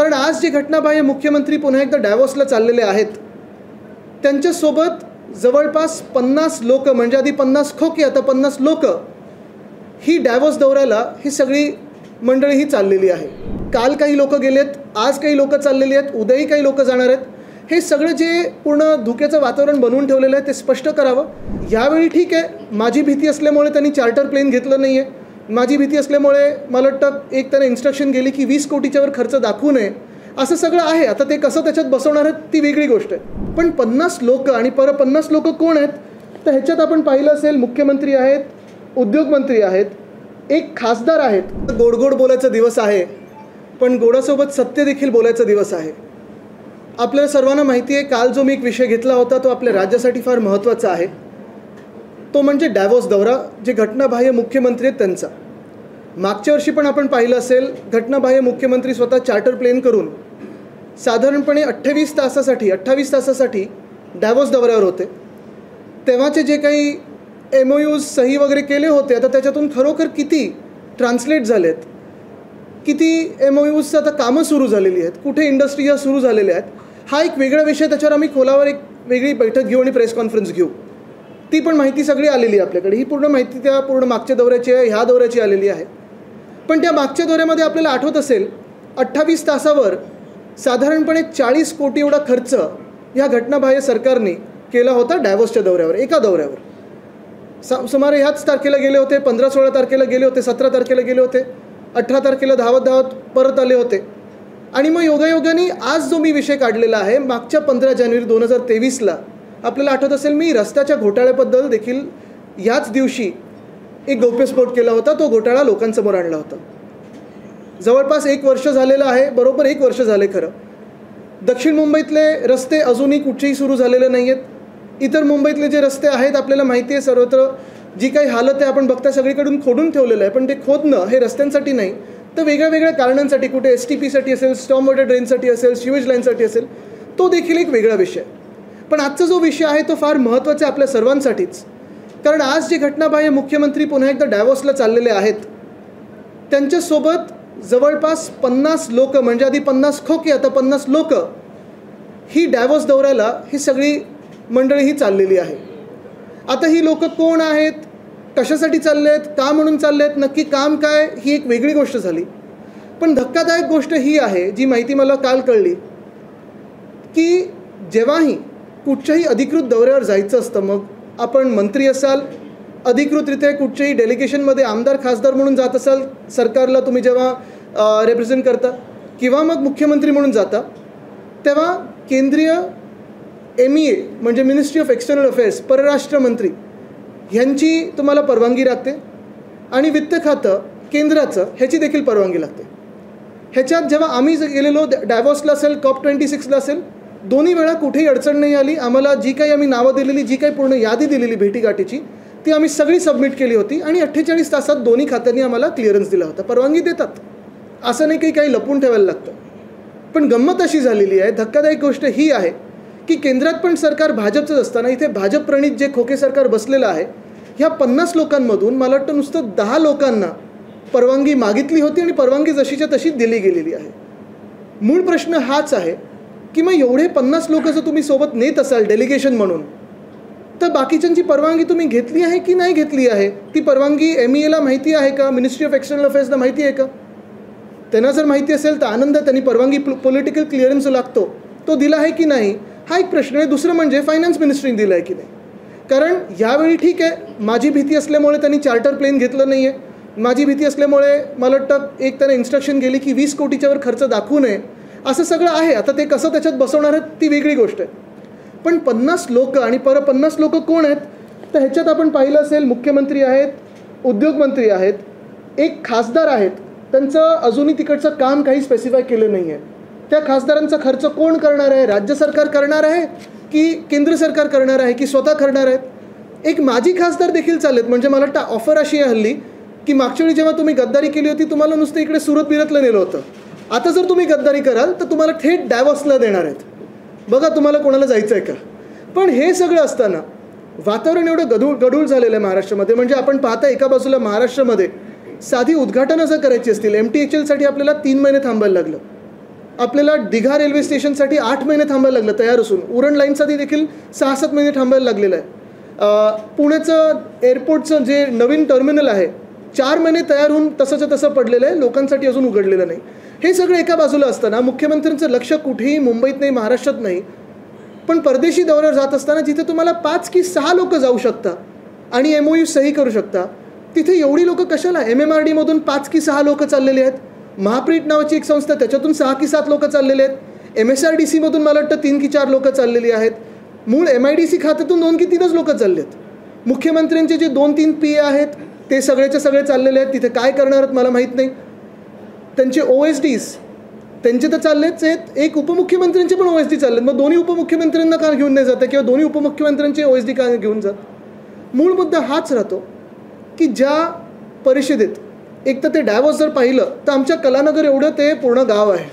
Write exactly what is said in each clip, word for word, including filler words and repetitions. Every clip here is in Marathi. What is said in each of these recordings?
कारण आज जे घटनाबाह्य मुख्यमंत्री पुन्हा एकदा डॅव्होसला चाललेले आहेत, त्यांच्यासोबत जवळपास पन्नास लोक, म्हणजे आधी पन्नास खोके आता पन्नास लोक ही डॅव्होस दौऱ्याला ही सगळी मंडळी ही चाललेली आहे. काल काही लोक गेलेत, आज काही लोक चाललेली आहेत, उद्याही काही लोक जाणार आहेत. हे सगळं जे पूर्ण धुक्याचं वातावरण बनवून ठेवलेलं आहे ते स्पष्ट करावं. यावेळी ठीक आहे, माझी भीती असल्यामुळे त्यांनी चार्टर प्लेन घेतलं नाही आहे. माझी भीती असल्यामुळे मला वाटतं एक त्यांना इन्स्ट्रक्शन गेली की वीस कोटीच्यावर खर्च दाखवू नये, असं सगळं आहे. आता ते कसं त्याच्यात बसवणार आहेत ती वेगळी गोष्ट आहे. पण पन्नास लोक आणि पर पन्नास लोक कोण आहेत? तर ह्याच्यात आपण पाहिलं असेल, मुख्यमंत्री आहेत, उद्योगमंत्री आहेत, एक खासदार आहेत. गोड गोड बोलायचा दिवस आहे, पण गोडासोबत सत्य देखील बोलायचा दिवस आहे. आपल्याला सर्वांना माहिती आहे, काल जो मी एक विषय घेतला होता तो आपल्या राज्यासाठी फार महत्त्वाचा आहे. तो म्हणजे डॅव्होस दौरा, जे घटनाबाह्य मुख्यमंत्री आहेत त्यांचा. मागच्या वर्षी पण आपण पाहिलं असेल, घटनाबाह्य मुख्यमंत्री स्वतः चार्टर प्लेन करून साधारणपणे अठ्ठावीस तासासाठी अठ्ठावीस तासासाठी डॅव्होस दौऱ्यावर होते. तेव्हाचे जे काही एम ओ यूज सही वगैरे केले होते, आता त्याच्यातून खरोखर किती ट्रान्सलेट झालेत, किती एम ओ यूजचं आता कामं सुरू झालेली आहेत, कुठे इंडस्ट्री ह्या सुरू झालेल्या आहेत, हा एक वेगळा विषय. त्याच्यावर आम्ही खोलावर एक वेगळी बैठक घेऊ आणि प्रेस कॉन्फरन्स घेऊ. ती पण माहिती सगळी आलेली आहे आपल्याकडे. ही पूर्ण माहिती त्या पूर्ण मागच्या दौऱ्याची आहे, ह्या दौऱ्याची आलेली आहे. पण त्या मागच्या दौऱ्यामध्ये आपल्याला आठवत असेल, अठ्ठावीस तासावर साधारणपणे चाळीस कोटी एवढा खर्च ह्या घटनाबाह्य सरकारने केला होता डॅव्होसच्या दौऱ्यावर, एका दौऱ्यावर. सा सुमारे ह्याच तारखेला गेले होते, पंधरा सोळा तारखेला गेले होते, सतरा तारखेला गेले होते, अठरा तारखेला धावत धावत परत आले होते. आणि मग योगायोगाने आज जो मी विषय काढलेला आहे, मागच्या पंधरा जानेवारी दोन हजार तेवीसला आपल्याला आठवत असेल, मी रस्त्याच्या घोटाळ्याबद्दल देखील याच दिवशी एक गौप्यस्फोट केला होता. तो घोटाळा लोकांसमोर आणला होता. जवळपास एक वर्ष झालेलं आहे, बरोबर एक वर्ष झाले खरं. दक्षिण मुंबईतले रस्ते अजूनही कुठेही सुरू झालेले नाही आहेत. इतर मुंबईतले जे रस्ते आहेत आपल्याला माहिती आहे, सर्वत्र जी काही हालत आहे आपण बघता, सगळीकडून खोदून ठेवलेलं आहे. पण ते खोदणं हे रस्त्यांसाठी नाही, तर वेगळ्या वेगळ्या कारणांसाठी, कुठे एस टी पीसाठी असेल, स्टॉर्म वॉटर ड्रेनसाठी असेल, शिवेज लाईनसाठी असेल, तो देखील एक वेगळा विषय. पण आजचा जो विषय आहे तो फार महत्त्वाचा आहे आपल्या सर्वांसाठीच. कारण आज जे घटनाबाह्य मुख्यमंत्री पुन्हा एकदा डॅव्होसला चाललेले आहेत, त्यांच्यासोबत जवळपास पन्नास लोक, म्हणजे आधी पन्नास खोके आता पन्नास लोक ही डॅव्होस दौऱ्याला ही सगळी मंडळी ही चाललेली आहे. आता ही लोक कोण आहेत, कशासाठी चालले आहेत, का म्हणून चालले आहेत, नक्की काम काय, ही एक वेगळी गोष्ट झाली. पण धक्कादायक गोष्ट ही आहे, जी माहिती मला काल कळली, की जेव्हाही कुठच्याही अधिकृत दौऱ्यावर जायचं असतं, मग आपण मंत्री असाल, अधिकृतरित्या कुठच्याही डेलिगेशनमध्ये आमदार खासदार म्हणून जात असाल, सरकारला तुम्ही जेव्हा रिप्रेझेंट करता, किंवा मग मुख्यमंत्री म्हणून जाता, तेव्हा केंद्रीय एम ई ए म्हणजे मिनिस्ट्री ऑफ एक्सटर्नल अफेअर्स, परराष्ट्र मंत्री ह्यांची तुम्हाला परवानगी लागते. आणि वित्त खातं केंद्राचं ह्याची देखील परवानगी लागते. ह्याच्यात जेव्हा आम्ही गेलेलो डॅव्होसला असेल, कॉप ट्वेंटी सिक्सला असेल, दोन्ही वेळा कुठेही अडचण नाही आली. आम्हाला जी काही आम्ही नावं दिलेली, जी काही पूर्ण यादी दिलेली भेटीगाठीची, ती आम्ही सगळी सबमिट केली होती. आणि अठ्ठेचाळीस तासात दोन्ही खात्यांनी आम्हाला क्लिअरन्स दिला होता. परवानगी देतात, असं नाही काही काही लपून ठेवायला लागतं. पण गंमत अशी झालेली आहे, धक्कादायक गोष्ट ही आहे, की केंद्रात पण सरकार भाजपचंच असताना इथे भाजप प्रणित जे खोके सरकार बसलेलं आहे, ह्या पन्नास लोकांमधून मला वाटतं नुसतं दहा लोकांना परवानगी मागितली होती आणि परवानगी जशीच्या तशी दिली गेलेली आहे. मूळ प्रश्न हाच आहे की मग एवढे पन्नास लोक जर तुम्ही सोबत नेत असाल डेलिगेशन म्हणून, तर बाकीच्यांची परवानगी तुम्ही घेतली आहे की नाही घेतली आहे? ती परवानगी एम ई एला माहिती आहे का, मिनिस्ट्री ऑफ एक्सटर्नल अफेअर्सला माहिती आहे का? त्यांना जर माहिती असेल तर आनंद, त्यांनी परवानगी पॉलिटिकल क्लिअरन्स लागतो तो दिला आहे की नाही, हा एक प्रश्न आहे. दुसरं म्हणजे फायनान्स मिनिस्ट्रीने दिला आहे की नाही. कारण यावेळी ठीक आहे, माझी भीती असल्यामुळे त्यांनी चार्टर प्लेन घेतलं नाही आहे. माझी भीती असल्यामुळे मला वाटतं एक त्यांना इन्स्ट्रक्शन गेली की वीस कोटीच्यावर खर्च दाखवू नये, असं सगळं आहे. आता ते कसं त्याच्यात बसवणार आहेत ती वेगळी गोष्ट आहे. पण पन्नास लोक आणि पर पन्नास लोक कोण आहेत? तर ह्याच्यात आपण पाहिलं असेल, मुख्यमंत्री आहेत, उद्योगमंत्री आहेत, एक खासदार आहेत. त्यांचं अजूनही तिकडचं काम काही स्पेसिफाय केलं नाही आहे. त्या खासदारांचा खर्च कोण करणार आहे? राज्य सरकार करणार आहे की केंद्र सरकार करणार आहे की स्वतः करणार आहेत? एक माजी खासदार देखील चाललेत. म्हणजे मला वाटतं ऑफर अशी आहे हल्ली की मागच्या वेळी जेव्हा तुम्ही गद्दारी केली होती, तुम्हाला नुसतं इकडे सुरत बिरतलं नेलं होतं. आता जर तुम्ही गद्दारी कराल तर तुम्हाला थेट डॅव्होसला देणार आहेत. बघा तुम्हाला कोणाला जायचं आहे का. पण हे सगळं असताना वातावरण एवढं गडूळ गडूळ झालेलं आहे महाराष्ट्रामध्ये. म्हणजे आपण पाहता, एका बाजूला महाराष्ट्रामध्ये साधी उद्घाटनं जर करायची असतील, एम टी एच एलसाठी आपल्याला तीन महिने थांबायला लागलं. आपल्याला दिघा रेल्वे स्टेशनसाठी आठ महिने थांबायला लागलं तयार असून. उरण लाईनसाठी देखील सहा सात महिने थांबायला लागलेलं आहे. पुण्याचं एअरपोर्टचं जे नवीन टर्मिनल आहे चार महिने तयार होऊन तसंच्या तसं पडलेलं आहे, लोकांसाठी अजून उघडलेलं नाही. हे सगळं एका बाजूला असताना मुख्यमंत्र्यांचं लक्ष कुठेही मुंबईत नाही, महाराष्ट्रात नाही, पण परदेशी दौऱ्यावर जात असताना जिथे तुम्हाला पाच की सहा लोक जाऊ शकता आणि एम ओ यू सही करू शकता, तिथे एवढी लोकं कशाला? एम एम आर डीमधून पाच की सहा लोकं चाललेली आहेत. महाप्रीट नावाची एक संस्था, त्याच्यातून सहा की सात लोकं चाललेले आहेत. एम एस आर डी सीमधून मला वाटतं तीन की चार लोकं चाललेली आहेत. मूळ एम आय डी सी खात्यातून दोन की तीनच लोकं चालले आहेत. मुख्यमंत्र्यांचे जे दोन तीन पी ए आहेत ते सगळेचे सगळे चाललेले आहेत. तिथे काय करणार आहेत मला माहीत नाही. त्यांचे ओ एस डीज त्यांचे तर चाललेच आहेत, एक उपमुख्यमंत्र्यांचे पण ओ एस डी चालले आहेत. मग दोन्ही उपमुख्यमंत्र्यांना का घेऊन नाही जातं किंवा दोन्ही उपमुख्यमंत्र्यांचे ओ एस डी का घेऊन जात? मूळ मुद्दा हाच राहतो की ज्या परिषदेत एक तर ते डॅवॉस जर पाहिलं तर आमच्या कलानगर एवढं ते पूर्ण गाव आहे,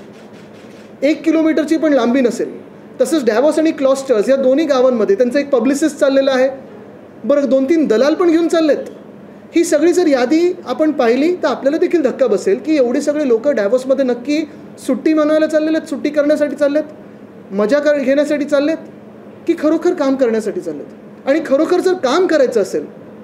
एक किलोमीटरची पण लांबी नसेल. तसंच डॅवॉस आणि क्लॉस्टर्स या दोन्ही गावांमध्ये त्यांचं एक पब्लिसिस्ट चाललेलं आहे. बरं, दोन तीन दलाल पण घेऊन चाललेत. ही सगळी जर यादी आपण पाहिली तर आपल्याला देखील धक्का बसेल की एवढे सगळे लोक डॅवॉसमध्ये नक्की सुट्टी मनवायला चाललेले आहेत, सुट्टी करण्यासाठी चाललेत, मजा कर घेण्यासाठी चाललेत, की खरोखर काम करण्यासाठी चाललेत? आणि खरोखर जर काम करायचं असेल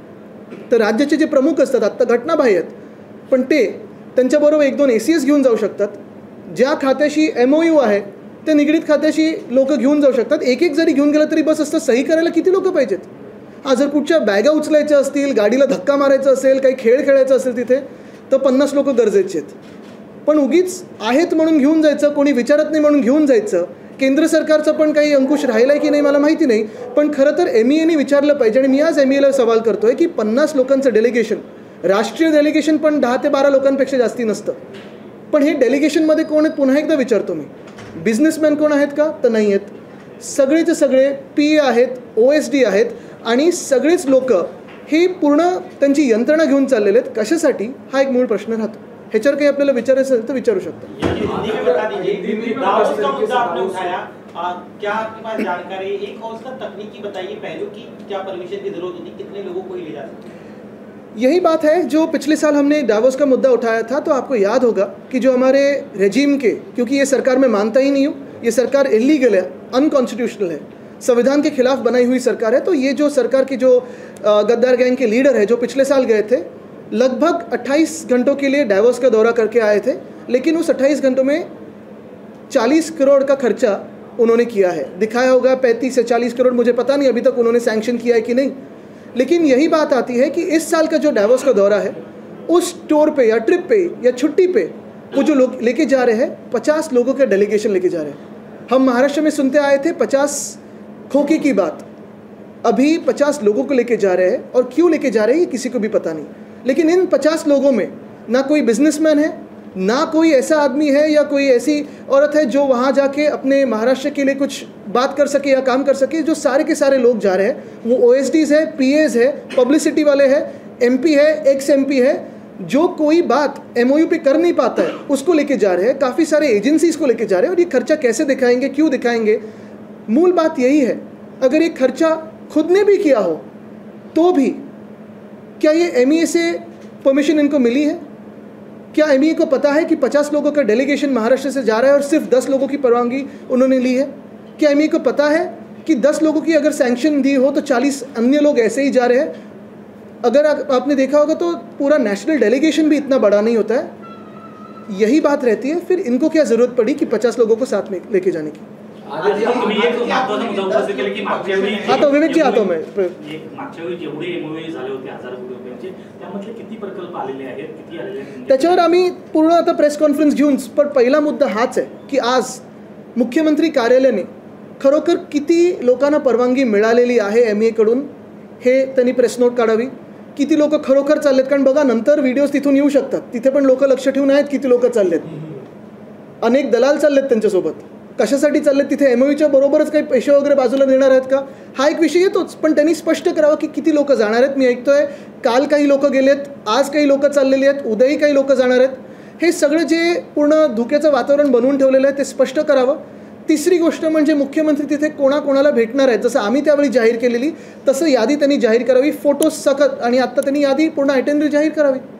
तर राज्याचे जे प्रमुख असतात, आत्ता घटनाबाह्य आहेत, पण ते त्यांच्याबरोबर एक दोन ए सी एस घेऊन जाऊ शकतात. ज्या खात्याशी एम ओ यू आहे त्या निगडीत खात्याशी लोक घेऊन जाऊ शकतात. एक एक जरी घेऊन गेलं तरी बस असतं. सही करायला किती लोक पाहिजेत? हा, जर कुठच्या बॅगा उचलायच्या असतील, गाडीला धक्का मारायचा असेल, काही खेळ खेळायचा असेल तिथे, तर पन्नास लोक गरजेचे आहेत. पण उगीच आहेत म्हणून घेऊन जायचं, कोणी विचारत नाही म्हणून घेऊन जायचं. केंद्र सरकारचं पण काही अंकुश राहिला आहे की नाही मला माहिती नाही, पण खरं तर एम ई एने विचारलं पाहिजे. आणि मी आज एम ई एला सवाल करतो आहे की पन्नास लोकांचं डेलिगेशन, राष्ट्रीय डेलिगेशन पण दहा ते बारा लोकांपेक्षा जास्ती नसतं, पण हे डेलिगेशनमध्ये कोण आहेत पुन्हा एकदा विचारतो मी. बिझनेसमॅन कोण आहेत का? तर नाही आहेत. सगळेचे सगळे पी ए आहेत, ओ एस डी आहेत आणि सगळेच लोक हे पूर्ण त्यांची यंत्रणा घेऊन चाललेले आहेत. कशासाठी? हा एक मूळ प्रश्न राहतो. ह्याच्यावर काही आपल्याला विचारायचं असेल तर विचारू शकतो. यही बात है जो पिछले साल हमने डावोस का मुद्दा उठाया था. तो आपको याद होगा कि जो हमारे रेजिम के, क्योंकि ये सरकार मैं मानता ही नहीं हूँ, ये सरकार इलीगल है, अनकॉन्स्टिट्यूशनल है, संविधान के खिलाफ बनाई हुई सरकार है. तो ये जो सरकार की जो गद्दार गैंग के लीडर है जो पिछले साल गए थे, लगभग अट्ठाईस घंटों के लिए डावोस का दौरा करके आए थे, लेकिन उस अट्ठाईस घंटों में चालीस करोड़ का खर्चा उन्होंने किया है. दिखाया होगा पैंतीस से चालीस करोड़, मुझे पता नहीं अभी तक उन्होंने सैंक्शन किया है कि नहीं. लेकिन यही बात आती है कि इस साल का जो डावोस का दौरा है, उस टूर पे या ट्रिप पे या छुट्टी पे वो जो लोग लेके जा रहे हैं, पचास लोगों का डेलीगेशन लेके जा रहे हैं. हम महाराष्ट्र में सुनते आए थे पचास खोखे की बात, अभी पचास लोगों को लेके जा रहे हैं. और क्यों लेके जा रहे हैं ये किसी को भी पता नहीं. लेकिन इन पचास लोगों में ना कोई बिजनेसमैन है, ना कोई ऐसा आदमी है या कोई ऐसी औरत है जो वहाँ जाके अपने महाराष्ट्र के लिए कुछ बात कर सके या काम कर सके. जो सारे के सारे लोग जा रहे हैं वो ओ एस डीज़ है, पी एज़ है, पब्लिसिटी वाले हैं, एम पी है, एक्स एम पी है. जो कोई बात एम ओ यू पे कर नहीं पाता है उसको लेके जा रहे हैं. काफ़ी सारे एजेंसीज़ को लेके जा रहे हैं. और ये खर्चा कैसे दिखाएंगे, क्यों दिखाएंगे? मूल बात यही है, अगर ये खर्चा खुद ने भी किया हो तो भी क्या ये एम ई ए से परमिशन इनको मिली है? क्या एम ई ए को पता है कि पचास लोगों का डेलीगेशन महाराष्ट्र से जा रहा है और सिर्फ दस लोगों की परवानगी उन्होंने ली है? क्या एम ई ए को पता है कि दस लोगों की अगर सैंक्शन दी हो तो चालीस अन्य लोग ऐसे ही जा रहे हैं? अगर आपने देखा होगा तो पूरा नेशनल डेलीगेशन भी इतना बड़ा नहीं होता है. यही बात रहती है. फिर इनको क्या ज़रूरत पड़ी कि पचास लोगों को साथ में लेके जाने की? हाँ तो विवेक जी आता हूं मैं. त्याच्यावर आम्ही पूर्ण आता प्रेस कॉन्फरन्स घेऊन, पण पहिला मुद्दा हाच आहे की आज मुख्यमंत्री कार्यालयाने खरोखर किती लोकांना परवानगी मिळालेली आहे एम ई ए कडून हे त्यांनी प्रेस नोट काढावी. किती लोक खरोखर चाललेत, कारण बघा नंतर व्हिडिओज तिथून येऊ शकतात, तिथे पण लोक लक्ष ठेवून आहेत किती लोक चाललेत. अनेक दलाल चाललेत त्यांच्यासोबत. कशासाठी चाललेत? तिथे एम ओ यूच्या बरोबरच काही पैसे वगैरे बाजूला देणार आहेत का? हा एक विषय येतोच, पण त्यांनी स्पष्ट करावं की किती लोक जाणार आहेत. मी ऐकतोय काल काही लोक गेलेत, आज काही लोक चाललेली आहेत, उद्याही काही लोक जाणार आहेत. हे सगळं जे पूर्ण धुक्याचं वातावरण बनवून ठेवलेलं आहे ते स्पष्ट करावं. तिसरी गोष्ट म्हणजे मुख्यमंत्री तिथे कोणाकोणाला भेटणार आहेत, जसं आम्ही त्यावेळी जाहीर केलेली तसं यादी त्यांनी जाहीर करावी, फोटो सकट. आणि आत्ता त्यांनी यादी पूर्ण आयटेनरी जाहीर करावी.